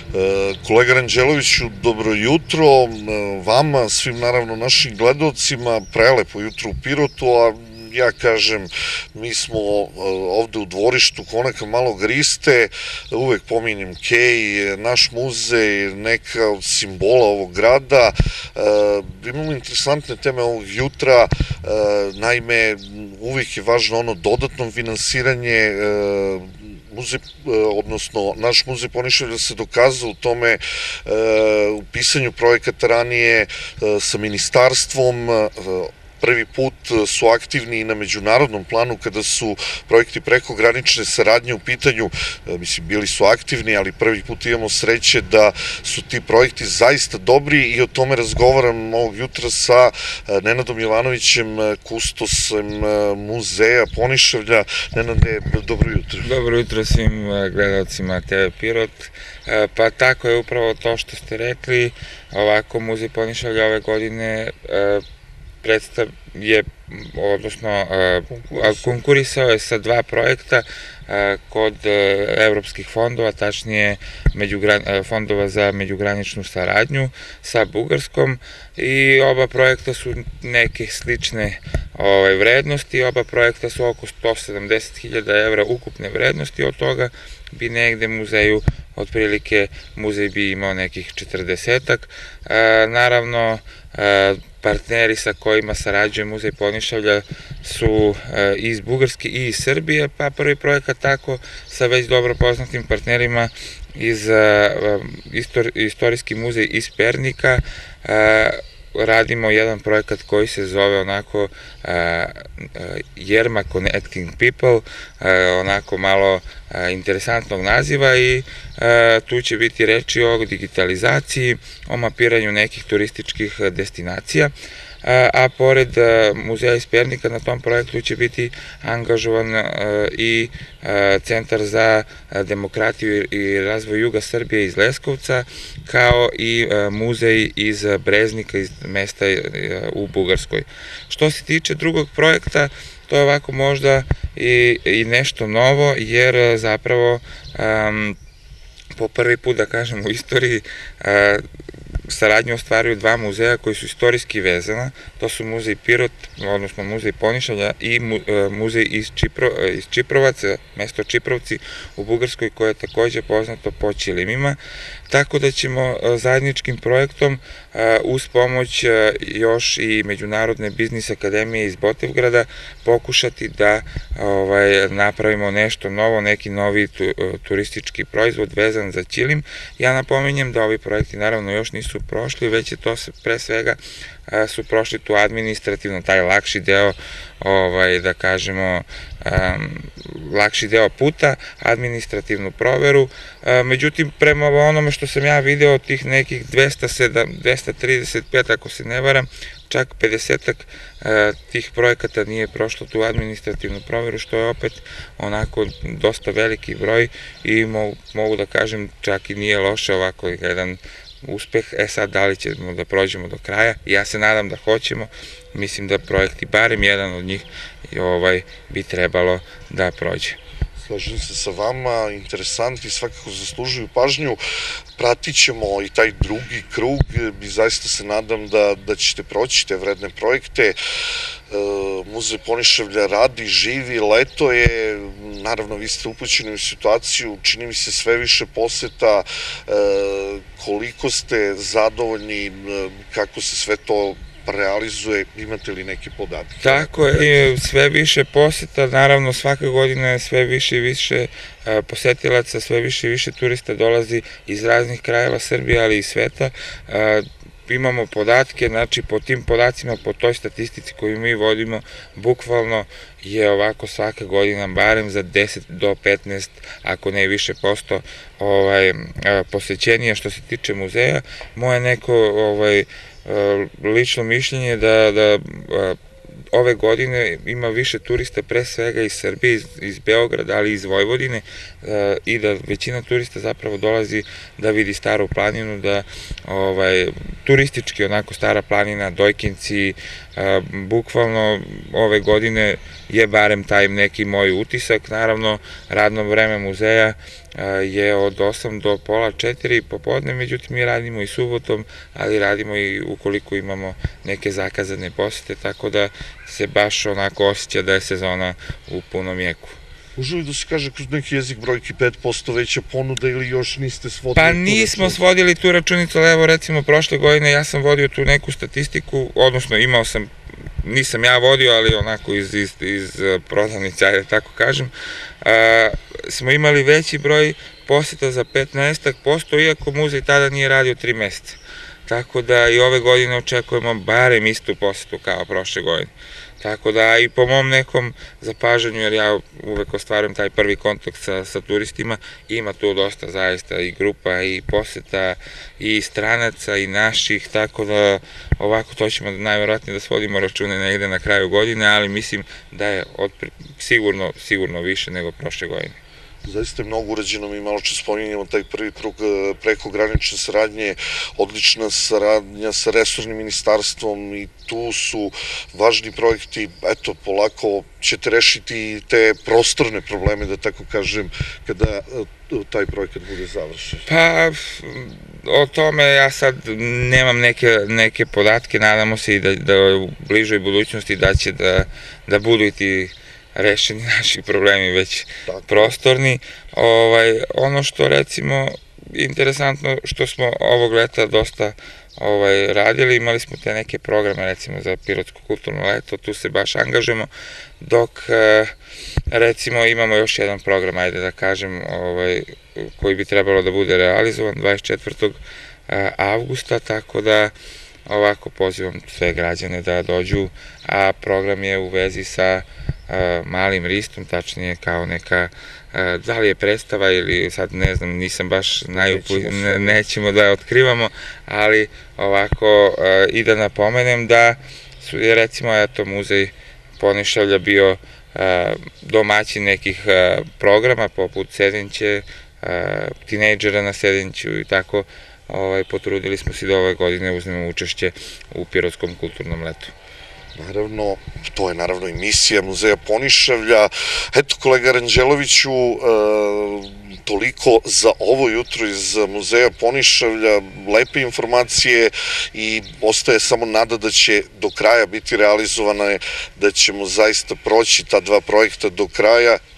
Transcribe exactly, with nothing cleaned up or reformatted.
Kolega Ranđeloviću, dobro jutro vama, svim naravno našim gledalcima, prelepo jutro u Pirotu, a ja kažem, mi smo ovde u dvorištu Konaka Malog Riste, uvek pominjem Kej, naš muzej, neka od simbola ovog grada. Imamo interesantne teme ovog jutra, naime, uvek je važno ono dodatno finansiranje muzej, odnosno naš muzej Ponišavlja se dokazao u tome u pisanju projekata ranije sa ministarstvom. Prvi put su aktivni i na međunarodnom planu kada su projekti prekogranične saradnje u pitanju, mislim, bili su aktivni, ali prvi put imamo sreće da su ti projekti zaista dobri i o tome razgovaram ovog jutra sa Nenadom Jovanovićem, kustosem muzeja Ponišavlja. Nenade, dobro jutro. Dobro jutro svim gledalcima te ve Pirot. Pa tako je upravo to što ste rekli, ovako muzej Ponišavlja ove godine predstav je, odnosno konkurisao je sa dva projekta kod evropskih fondova, tačnije fondova za međugraničnu saradnju sa Bugarskom, i oba projekta su neke slične vrednosti. Oba projekta su oko sto sedamdeset hiljada evra ukupne vrednosti, od toga bi negde muzeju, otprilike muzej bi imao nekih četrdesetak. Naravno, partneri sa kojima sarađuje muzej Ponišavlja su iz Bugarske i iz Srbije, pa prvi projekat tako sa već dobro poznatim partnerima iz Istorijski muzej iz Pernika radimo jedan projekat koji se zove onako Jerma Connecting People, onako malo interesantnog naziva, i tu će biti reči o digitalizaciji, o mapiranju nekih turističkih destinacija, a pored muzeja iz Pernika na tom projektu će biti angažovan i Centar za demokratiju i razvoj juga Srbije iz Leskovca, kao i muzej iz Breznika, iz mesta u Bugarskoj. Što se tiče drugog projekta, to je ovako možda i nešto novo, jer zapravo po prvi put, da kažem, u istoriji saradnju ostvaruju dva muzeja koji su istorijski vezana. To su muzej Pirot, odnosno muzej Ponišavlja, i muzej iz Čiprovaca, mesto Čiprovci u Bugarskoj, koje je takođe poznato po ćilimima. Tako da ćemo zajedničkim projektom uz pomoć još i Međunarodne biznis akademije iz Botevgrada pokušati da napravimo nešto novo, neki novi turistički proizvod vezan za ćilim. Ja napominjem da ovi projekti naravno još nisu prošli, već je to pre svega su prošli tu administrativno, taj lakši deo, da kažemo, lakši deo puta, administrativnu proveru. Međutim, prema onome što sam ja video, tih nekih dvesta trideset pet, ako se ne varam, čak pedesetak tih projekata nije prošlo tu administrativnu proveru, što je opet onako dosta veliki broj i mogu da kažem čak i nije loše ovako jedan uspeh. E sad, da li ćemo da prođemo do kraja? Ja se nadam da hoćemo. Mislim da projekti, barem jedan od njih, bi trebalo da prođe. Slažem se sa vama, interesantni, svakako zaslužuju pažnju. Pratit ćemo i taj drugi krug i zaista se nadam da ćete proći te vredne projekte. Muzej Ponišavlja radi, živi, leto je, naravno vi ste upućeni u situaciju, čini mi se sve više poseta, koliko ste zadovoljni, kako se sve to realizuje, imate li neke podatke? Tako je, sve više poseta, naravno svake godine je sve više i više posetilaca, sve više i više turista dolazi iz raznih krajeva Srbije, ali i sveta. Imamo podatke, znači po tim podacima, po toj statistici koju mi vodimo, bukvalno je ovako svaka godina barem za deset do petnaest, ako ne više posto posećenija što se tiče muzeja. Moje neko lično mišljenje da ove godine ima više turista pre svega iz Srbije, iz Beograda, ali i iz Vojvodine, i da većina turista zapravo dolazi da vidi Staru planinu, da turistički onako Stara planina, Dojkinci, bukvalno ove godine je barem taj neki moj utisak. Naravno, radno vreme muzeja je od osam do pola četiri popodne, međutim mi radimo i subotom, ali radimo i ukoliko imamo neke zakazane posete, tako da se baš onako osjeća da je sezona u punom jeku. Može li da se kaže kroz neki jezik brojki pet posto veća ponuda ili još niste svodili? Pa nismo svodili tu računicu, ali evo recimo prošle godine ja sam vodio tu neku statistiku, odnosno imao sam, nisam ja vodio, ali onako iz, iz, iz prodavnice, ajde tako kažem, a, smo imali veći broj poseta za petnaest posto, iako muzej tada nije radio tri meseca. Tako da i ove godine očekujemo barem istu posetu kao prošle godine. Tako da i po mom nekom zapažanju, jer ja uvek ostvarujem taj prvi kontakt sa, sa turistima, ima tu dosta zaista i grupa i poseta i stranaca i naših, tako da ovako to ćemo najverovatnije da svodimo račune negde na kraju godine, ali mislim da je odpre, sigurno, sigurno više nego prošle godine. Zaista je mnogo urađeno, mi malo čas spominjamo taj prvi krug prekogranične saradnje, odlična saradnja sa resornim ministarstvom i tu su važni projekti, eto, polako ćete rešiti te prostorne probleme, da tako kažem, kada taj projekat bude završen. Pa, o tome ja sad nemam neke, neke podatke, nadamo se i da, da u bližoj budućnosti da će da, da budu i ti rešeni naši problemi već prostorni. Ovaj, ono što recimo interesantno što smo ovog leta dosta ovaj, radili, imali smo te neke programe recimo za Pirotsko kulturno leto, tu se baš angažujemo, dok recimo imamo još jedan program, ajde da kažem, ovaj, koji bi trebalo da bude realizovan dvadeset četvrtog avgusta, tako da ovako pozivam sve građane da dođu, a program je u vezi sa Malim Ristom, tačnije kao neka, da li je predstava ili sad ne znam, nisam baš najupućen, nećemo da otkrivamo, ali ovako i da napomenem da je recimo eto muzej Ponišavlja bio domaćin nekih programa poput Sedenće, tinejdžera na Sedenću i tako. Potrudili smo se da ove godine uzmemo učešće u Pirotskom kulturnom letu. Naravno, to je naravno i misija Muzeja Ponišavlja. Eto, kolega Ranđeloviću, toliko za ovo jutro iz Muzeja Ponišavlja, lepe informacije i ostaje samo nada da će do kraja biti realizovana, da ćemo zaista proći ta dva projekta do kraja